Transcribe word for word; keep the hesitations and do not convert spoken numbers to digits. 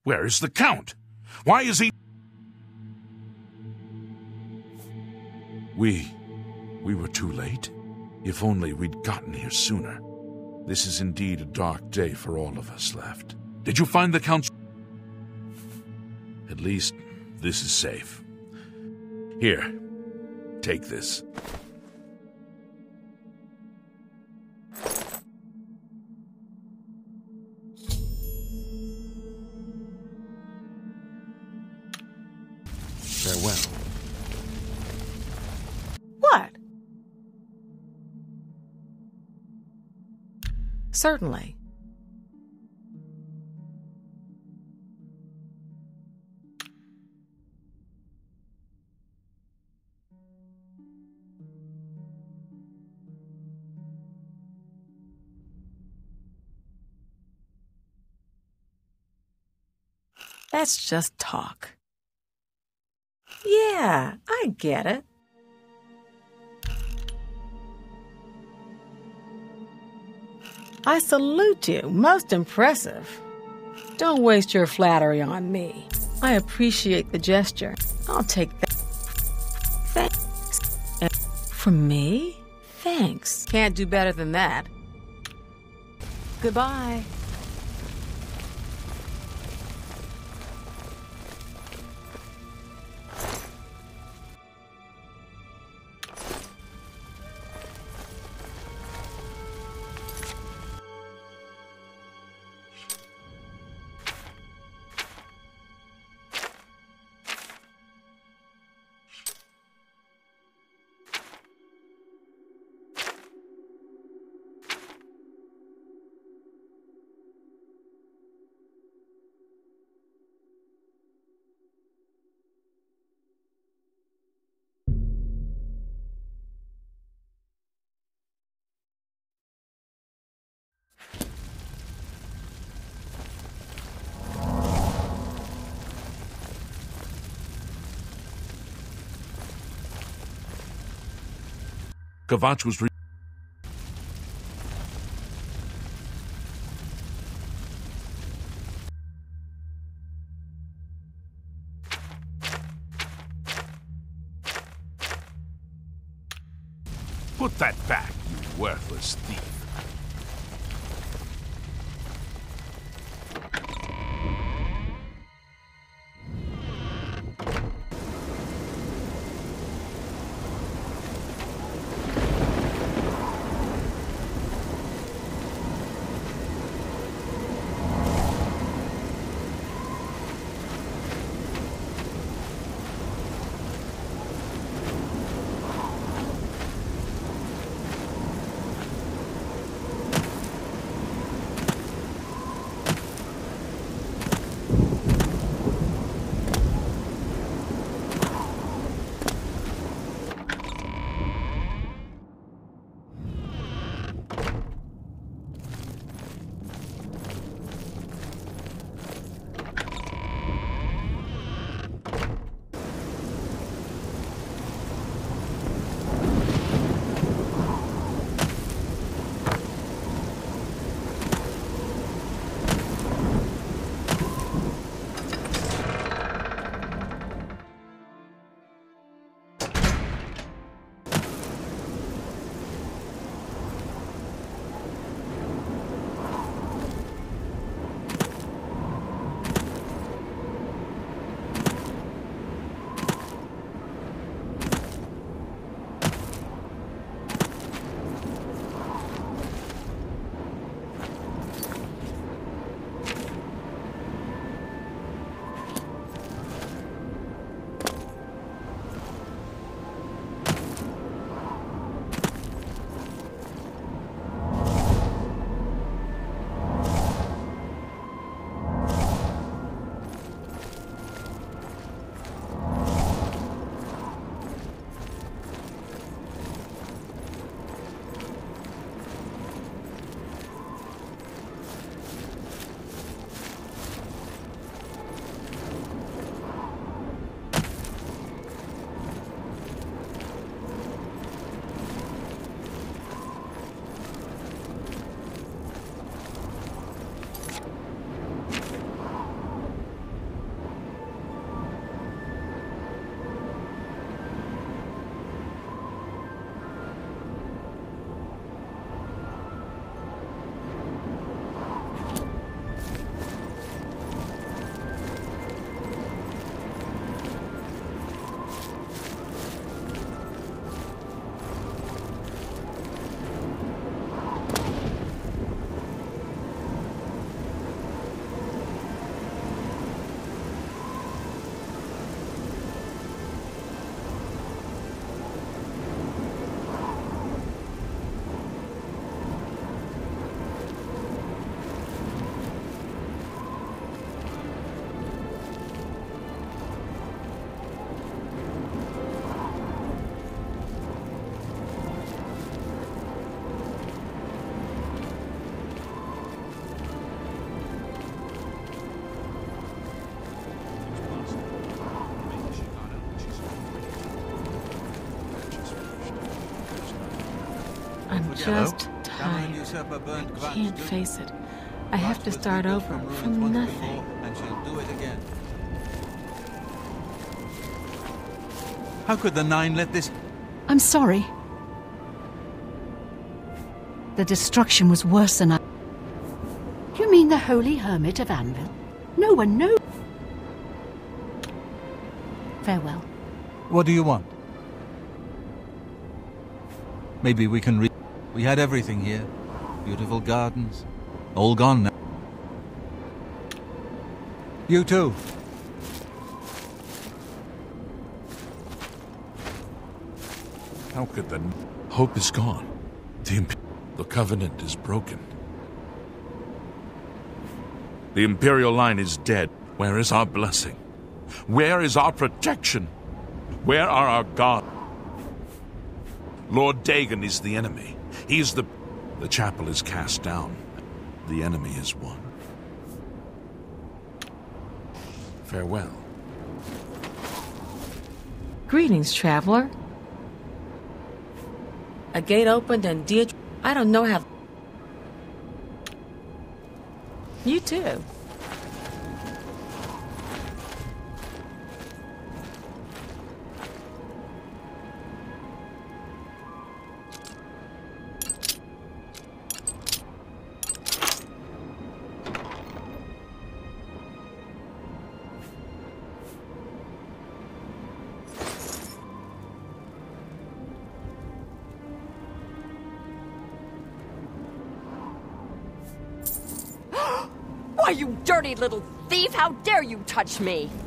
Where is the Count? Why is he... We... we were too late. If only we'd gotten here sooner. This is indeed a dark day for all of us left. Did you find the Count's... At least, this is safe. Here, take this. Farewell. What? Certainly. That's just talk. Yeah, I get it. I salute you. Most impressive. Don't waste your flattery on me. I appreciate the gesture. I'll take that. Thanks. And from me? Thanks. Can't do better than that. Goodbye. Kvatch was re- Put that back, you worthless thief. I'm just tired. I can't face it. I have to start over from nothing. And she'll do it again. How could the Nine let this... I'm sorry. The destruction was worse than I... You mean the Holy Hermit of Anvil? No one knows. Farewell. What do you want? Maybe we can re... We had everything here. Beautiful gardens. All gone now. You too. How could the... Hope is gone. The, imp the Covenant is broken. The Imperial line is dead. Where is our blessing? Where is our protection? Where are our gods? Lord Dagon is the enemy. He is the... The chapel is cast down. The enemy is won. Farewell. Greetings, traveler. A gate opened and Deirdre... I don't know how... You too. Why, you dirty little thief! How dare you touch me?